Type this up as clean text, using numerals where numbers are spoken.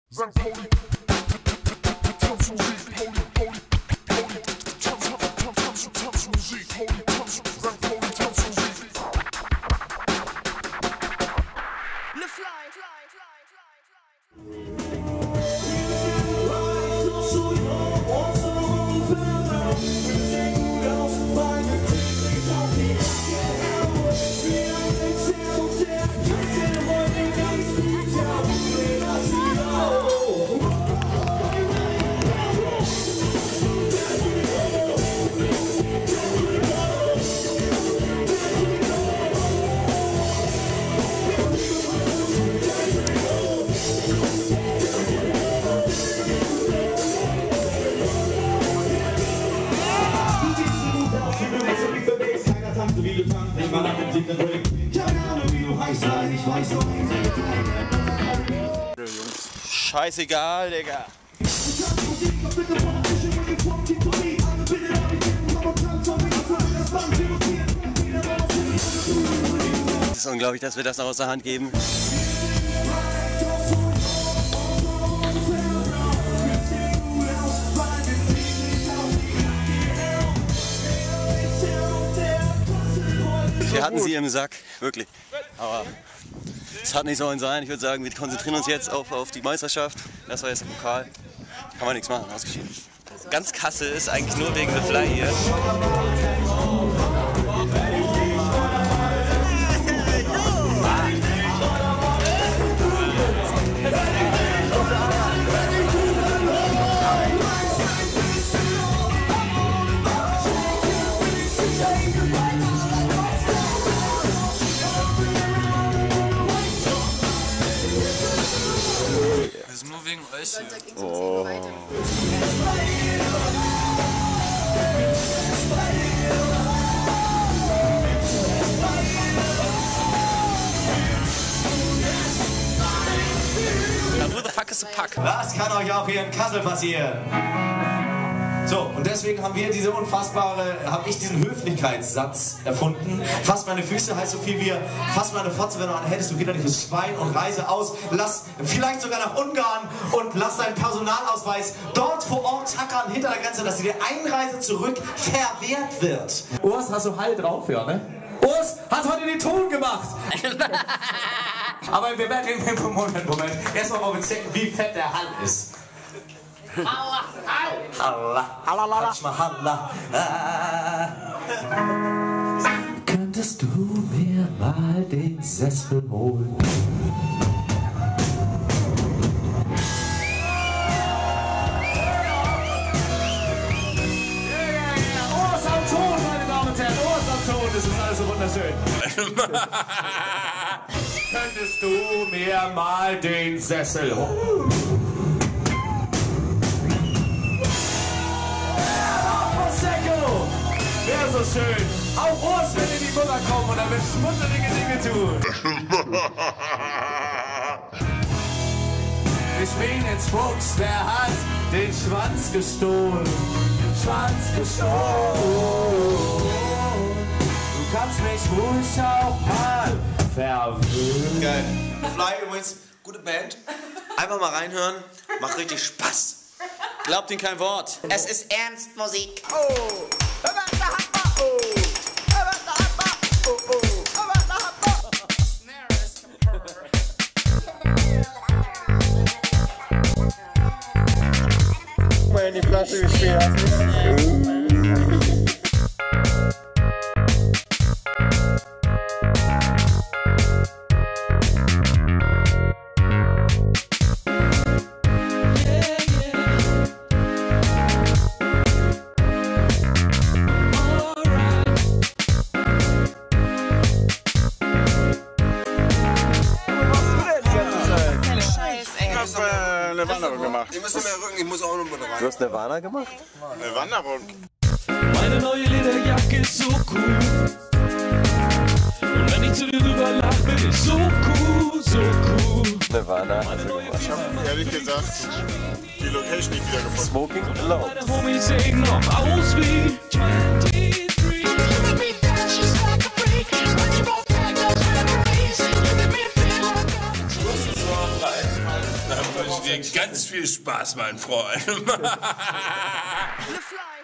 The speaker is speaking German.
St. Pauli, Tanzmusik, Pauli, Tanzmusik, Pauli, St. Pauli, Tanzmusik. LEFLY. Scheißegal, Digga. Es ist unglaublich, dass wir das noch aus der Hand geben. Wir hatten sie im Sack, wirklich. Aber es hat nicht sollen sein. Ich würde sagen, wir konzentrieren uns jetzt auf die Meisterschaft. Das war jetzt der Pokal. Kann man nichts machen, ausgeschieden. Ganz Kassel ist eigentlich nur wegen LEFLY hier. Nur wegen euch hier. Oh. Who the fuck is the Pack? Das kann euch auch hier in Kassel passieren. So, und deswegen habe ich diesen Höflichkeitssatz erfunden. Fass meine Füße heißt so viel wie, fass meine Fotze, wenn du eine hättest, du widerliches Schwein, und reise aus, lass vielleicht sogar nach Ungarn und lass deinen Personalausweis dort vor Ort tackern hinter der Grenze, dass dir die Einreise zurück verwehrt wird. Urs, hast du Hall drauf, ja, ne? Urs hat heute den Ton gemacht! Aber wir werden Moment. Erstmal mal checken, wie fett der Hall ist. Halla, halla, touch my halla. Könntest du mir mal den Sessel holen? Ohr am Ton, meine Damen und Herren, Ohr am Ton, das ist alles so wunderschön. Könntest du mir mal den Sessel holen? Wäre so schön. Auch Urs, wenn in die Mutter kommen und er wird schmutzelige Dinge tun. Ich bin jetzt Fuchs, der hat den Schwanz gestohlen. Du kannst mich ruhig auch mal verwöhnen. Geil. LEFLY übrigens, gute Band. Einfach mal reinhören, macht richtig Spaß. Glaubt ihnen kein Wort. Es ist Ernstmusik. Mal in die Flasche gespielt hast. Eine Wanderung gemacht. Ich muss nicht mehr rücken, ich muss auch noch mit rein. Du hast eine Wanderung gemacht? Eine Wanderung. Meine neue Lederjacke ist so cool. Und wenn ich zu dir rüber lach, bin ich so cool, so cool. Eine Wanderung hast du gemacht. Ich habe ehrlich gesagt die Location nicht wieder gefunden. Smoking Alone. Meine Homies sehen noch aus wie 23. dir ganz viel Spaß, mein Freund. LEFLY.